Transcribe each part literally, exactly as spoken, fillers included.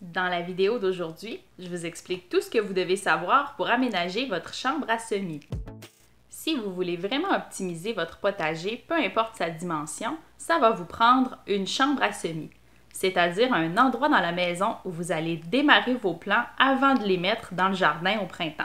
Dans la vidéo d'aujourd'hui, je vous explique tout ce que vous devez savoir pour aménager votre chambre à semis. Si vous voulez vraiment optimiser votre potager, peu importe sa dimension, ça va vous prendre une chambre à semis, c'est-à-dire un endroit dans la maison où vous allez démarrer vos plants avant de les mettre dans le jardin au printemps.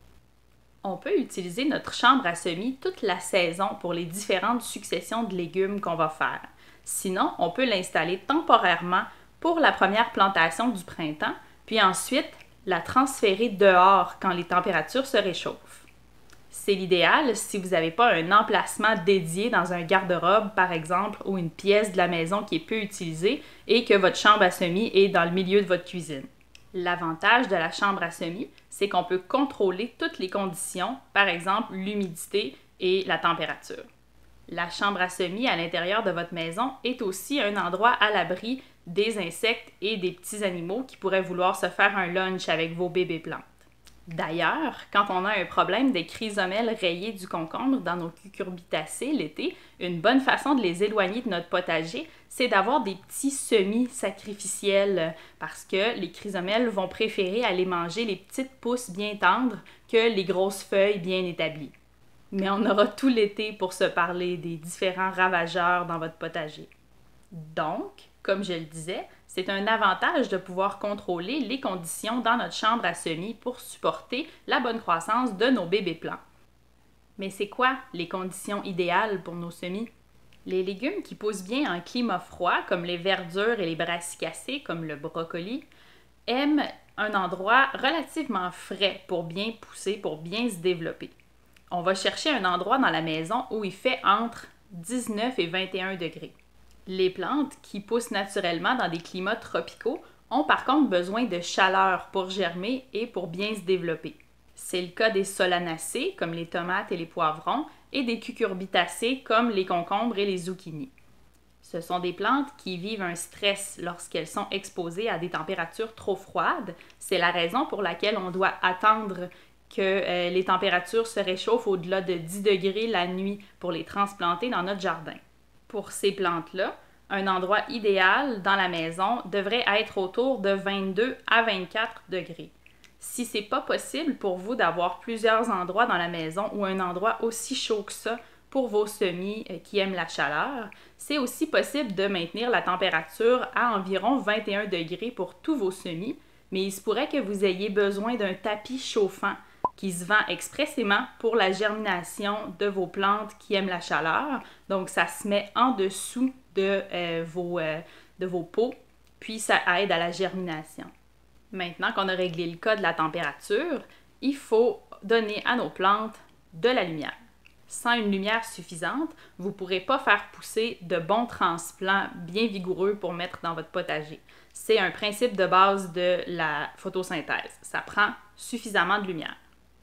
On peut utiliser notre chambre à semis toute la saison pour les différentes successions de légumes qu'on va faire. Sinon, on peut l'installer temporairement pour la première plantation du printemps, puis ensuite la transférer dehors quand les températures se réchauffent. C'est l'idéal si vous n'avez pas un emplacement dédié dans un garde-robe, par exemple, ou une pièce de la maison qui est peu utilisée et que votre chambre à semis est dans le milieu de votre cuisine. L'avantage de la chambre à semis, c'est qu'on peut contrôler toutes les conditions, par exemple l'humidité et la température. La chambre à semis à l'intérieur de votre maison est aussi un endroit à l'abri des insectes et des petits animaux qui pourraient vouloir se faire un lunch avec vos bébés plantes. D'ailleurs, quand on a un problème des chrysomèles rayées du concombre dans nos cucurbitacées l'été, une bonne façon de les éloigner de notre potager, c'est d'avoir des petits semis sacrificiels parce que les chrysomèles vont préférer aller manger les petites pousses bien tendres que les grosses feuilles bien établies. Mais on aura tout l'été pour se parler des différents ravageurs dans votre potager. Donc, comme je le disais, c'est un avantage de pouvoir contrôler les conditions dans notre chambre à semis pour supporter la bonne croissance de nos bébés plants. Mais c'est quoi les conditions idéales pour nos semis? Les légumes qui poussent bien en climat froid, comme les verdures et les brassicacées, comme le brocoli, aiment un endroit relativement frais pour bien pousser, pour bien se développer. On va chercher un endroit dans la maison où il fait entre dix-neuf et vingt et un degrés. Les plantes qui poussent naturellement dans des climats tropicaux ont par contre besoin de chaleur pour germer et pour bien se développer. C'est le cas des solanacées, comme les tomates et les poivrons, et des cucurbitacées, comme les concombres et les zucchinis. Ce sont des plantes qui vivent un stress lorsqu'elles sont exposées à des températures trop froides. C'est la raison pour laquelle on doit attendre que euh, les températures se réchauffent au-delà de dix degrés la nuit pour les transplanter dans notre jardin. Pour ces plantes-là, un endroit idéal dans la maison devrait être autour de vingt-deux à vingt-quatre degrés. Si ce n'est pas possible pour vous d'avoir plusieurs endroits dans la maison ou un endroit aussi chaud que ça pour vos semis qui aiment la chaleur, c'est aussi possible de maintenir la température à environ vingt et un degrés pour tous vos semis, mais il se pourrait que vous ayez besoin d'un tapis chauffant qui se vend expressément pour la germination de vos plantes qui aiment la chaleur. Donc, ça se met en dessous de, euh, vos, euh, de vos pots, puis ça aide à la germination. Maintenant qu'on a réglé le cas de la température, il faut donner à nos plantes de la lumière. Sans une lumière suffisante, vous ne pourrez pas faire pousser de bons transplants bien vigoureux pour mettre dans votre potager. C'est un principe de base de la photosynthèse. Ça prend suffisamment de lumière.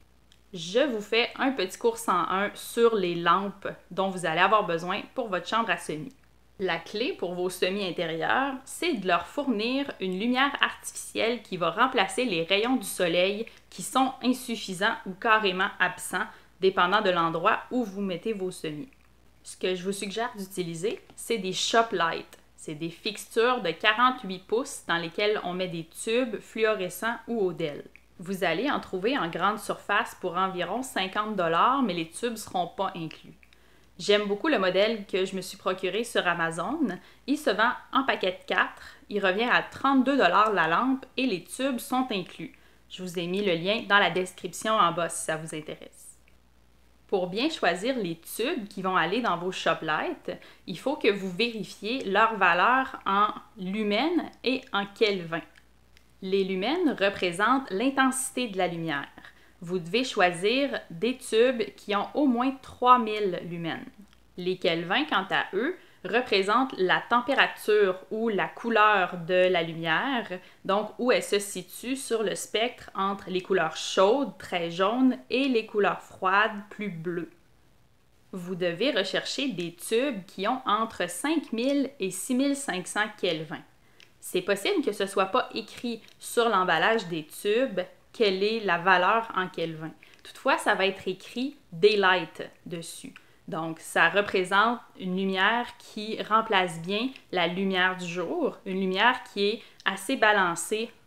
Je vous fais un petit cours cent un sur les lampes dont vous allez avoir besoin pour votre chambre à semis. La clé pour vos semis intérieurs, c'est de leur fournir une lumière artificielle qui va remplacer les rayons du soleil qui sont insuffisants ou carrément absents, dépendant de l'endroit où vous mettez vos semis. Ce que je vous suggère d'utiliser, c'est des shop lights. C'est des fixtures de quarante-huit pouces dans lesquelles on met des tubes fluorescents ou O D E L. Vous allez en trouver en grande surface pour environ cinquante dollars, mais les tubes ne seront pas inclus. J'aime beaucoup le modèle que je me suis procuré sur Amazon. Il se vend en paquet de quatre. Il revient à trente-deux dollars la lampe et les tubes sont inclus. Je vous ai mis le lien dans la description en bas si ça vous intéresse. Pour bien choisir les tubes qui vont aller dans vos shop lights, il faut que vous vérifiez leur valeur en lumens et en kelvins. Les lumens représentent l'intensité de la lumière. Vous devez choisir des tubes qui ont au moins trois mille lumens. Les kelvins, quant à eux, représentent la température ou la couleur de la lumière, donc où elle se situe sur le spectre entre les couleurs chaudes, très jaunes, et les couleurs froides, plus bleues. Vous devez rechercher des tubes qui ont entre cinq mille et six mille cinq cents kelvins. C'est possible que ce ne soit pas écrit sur l'emballage des tubes quelle est la valeur en kelvin. Toutefois, ça va être écrit « Daylight » dessus. Donc, ça représente une lumière qui remplace bien la lumière du jour, une lumière qui est assez balancée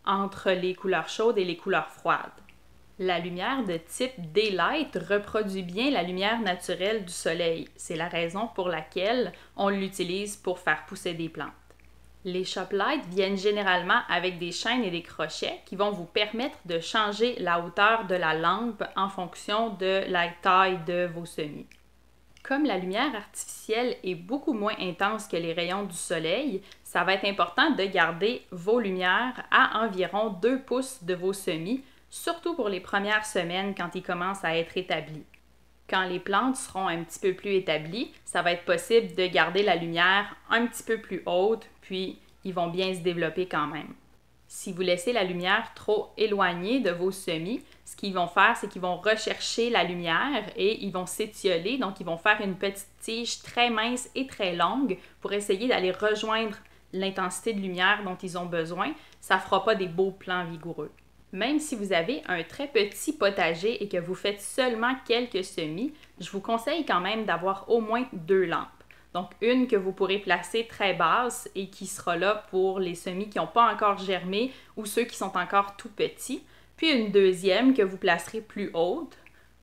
entre les couleurs chaudes et les couleurs froides. La lumière de type Daylight reproduit bien la lumière naturelle du soleil. C'est la raison pour laquelle on l'utilise pour faire pousser des plantes. Les Shop Lights viennent généralement avec des chaînes et des crochets qui vont vous permettre de changer la hauteur de la lampe en fonction de la taille de vos semis. Comme la lumière artificielle est beaucoup moins intense que les rayons du soleil, ça va être important de garder vos lumières à environ deux pouces de vos semis, surtout pour les premières semaines quand ils commencent à être établis. Quand les plantes seront un petit peu plus établies, ça va être possible de garder la lumière un petit peu plus haute, puis ils vont bien se développer quand même. Si vous laissez la lumière trop éloignée de vos semis, ce qu'ils vont faire, c'est qu'ils vont rechercher la lumière et ils vont s'étioler, donc ils vont faire une petite tige très mince et très longue pour essayer d'aller rejoindre l'intensité de lumière dont ils ont besoin. Ça ne fera pas des beaux plants vigoureux. Même si vous avez un très petit potager et que vous faites seulement quelques semis, je vous conseille quand même d'avoir au moins deux lampes. Donc une que vous pourrez placer très basse et qui sera là pour les semis qui n'ont pas encore germé ou ceux qui sont encore tout petits, puis une deuxième que vous placerez plus haute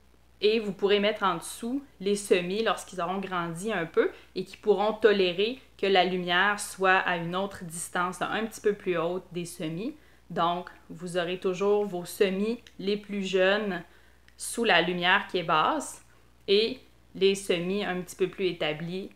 et vous pourrez mettre en dessous les semis lorsqu'ils auront grandi un peu et qui pourront tolérer que la lumière soit à une autre distance, un petit peu plus haute des semis. Donc, vous aurez toujours vos semis les plus jeunes sous la lumière qui est basse et les semis un petit peu plus établis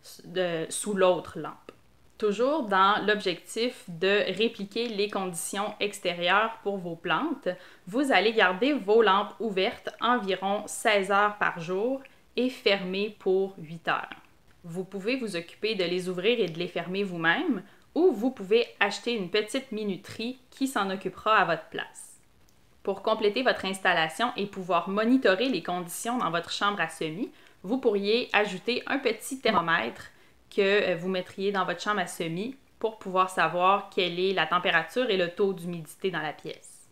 de, sous l'autre lampe. Toujours dans l'objectif de répliquer les conditions extérieures pour vos plantes, vous allez garder vos lampes ouvertes environ seize heures par jour et fermées pour huit heures. Vous pouvez vous occuper de les ouvrir et de les fermer vous-même, ou vous pouvez acheter une petite minuterie qui s'en occupera à votre place. Pour compléter votre installation et pouvoir monitorer les conditions dans votre chambre à semis, vous pourriez ajouter un petit thermomètre que vous mettriez dans votre chambre à semis pour pouvoir savoir quelle est la température et le taux d'humidité dans la pièce.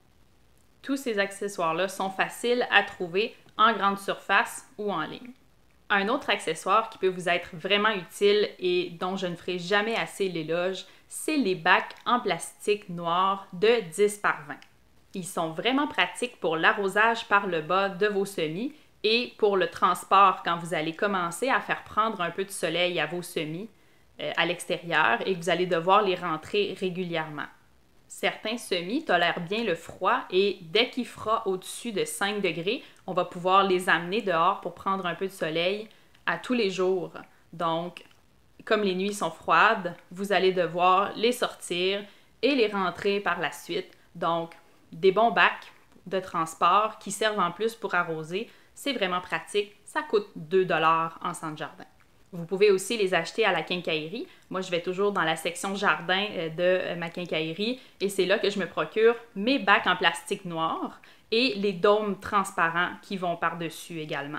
Tous ces accessoires-là sont faciles à trouver en grande surface ou en ligne. Un autre accessoire qui peut vous être vraiment utile et dont je ne ferai jamais assez l'éloge, c'est les bacs en plastique noir de dix par vingt. Ils sont vraiment pratiques pour l'arrosage par le bas de vos semis et pour le transport quand vous allez commencer à faire prendre un peu de soleil à vos semis euh, à l'extérieur et que vous allez devoir les rentrer régulièrement. Certains semis tolèrent bien le froid et dès qu'il fera au-dessus de cinq degrés, on va pouvoir les amener dehors pour prendre un peu de soleil à tous les jours. Donc, comme les nuits sont froides, vous allez devoir les sortir et les rentrer par la suite. Donc, des bons bacs de transport qui servent en plus pour arroser, c'est vraiment pratique. Ça coûte deux dollars en centre jardin. Vous pouvez aussi les acheter à la quincaillerie. Moi, je vais toujours dans la section jardin de ma quincaillerie et c'est là que je me procure mes bacs en plastique noir et les dômes transparents qui vont par-dessus également.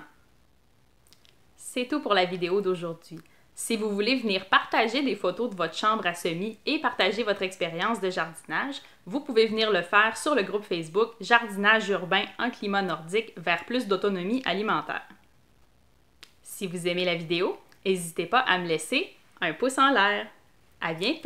C'est tout pour la vidéo d'aujourd'hui. Si vous voulez venir partager des photos de votre chambre à semis et partager votre expérience de jardinage, vous pouvez venir le faire sur le groupe Facebook Jardinage urbain en climat nordique vers plus d'autonomie alimentaire. Si vous aimez la vidéo, n'hésitez pas à me laisser un pouce en l'air. À bientôt!